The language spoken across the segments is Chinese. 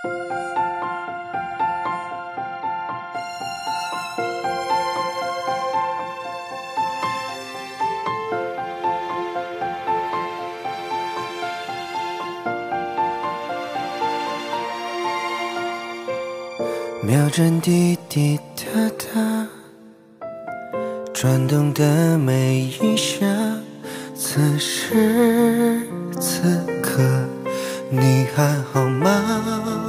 秒针滴滴答答，转动的每一下，此时此刻你还好吗？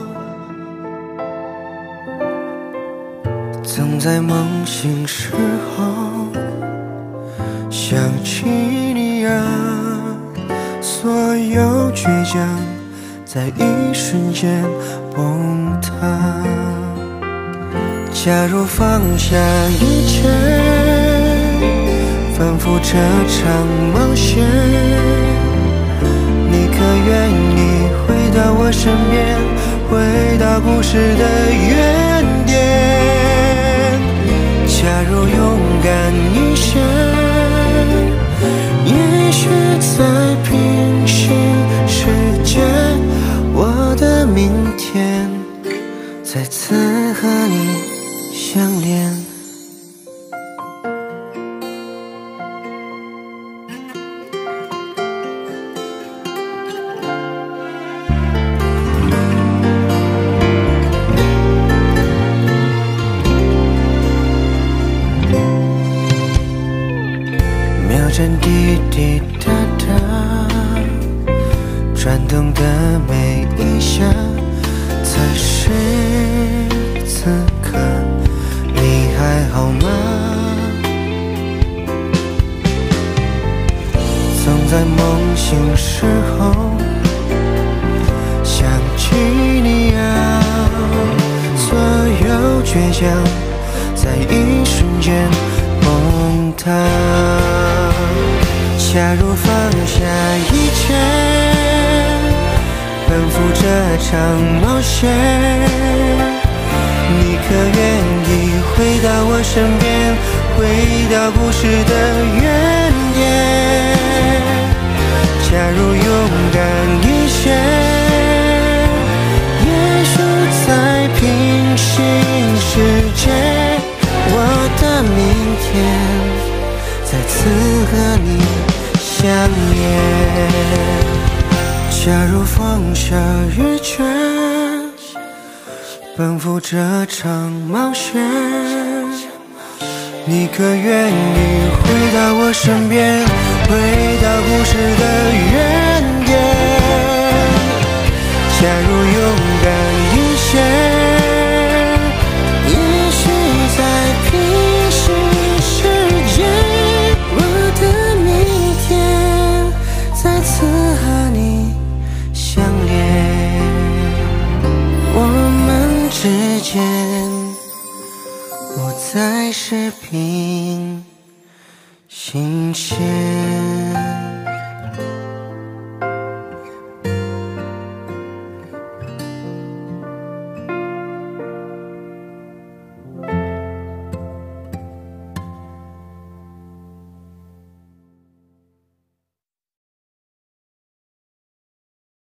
总在梦醒时候想起你啊，所有倔强在一瞬间崩塌。假如放下一切，反复这场冒险，你可愿意回到我身边，回到故事的原点？假如勇敢一些，也许在平行世界，我的明天再次和你相连。秒针滴滴答答，转动的每一下，此时此刻你还好吗？总在梦醒时候想起你啊，所有倔强在一瞬间崩塌。假如放下一切，奔赴这场冒险，你可愿意回到我身边，回到故事的原点？假如勇敢一些，也许在平行世界，我的明天再次和你相连。假如放下一切，奔赴这场冒险，你可愿意回到我身边，回到故事的原点？假如勇敢一些，也许在平行世界，我的明天再次和你相连。我们之间不再是平行线。